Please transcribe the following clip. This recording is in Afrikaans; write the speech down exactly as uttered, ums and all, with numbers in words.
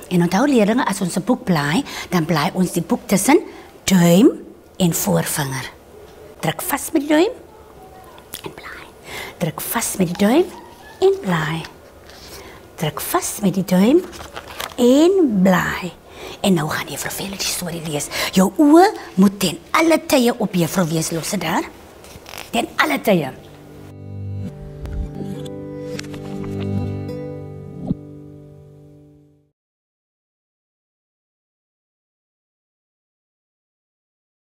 En onthou leerlinge, as ons 'n boek blaai, dan blaai ons die boek tussen duim en voorvinger. Druk vas met die duim en blaai. Druk vas met die duim en blaai. Druk vas met die duim en blaai. En nou gaan juffrou vir julle die storie lees. Jou oë moet ten alle tye op juffrou wees, los dit daar. Ten alle tye.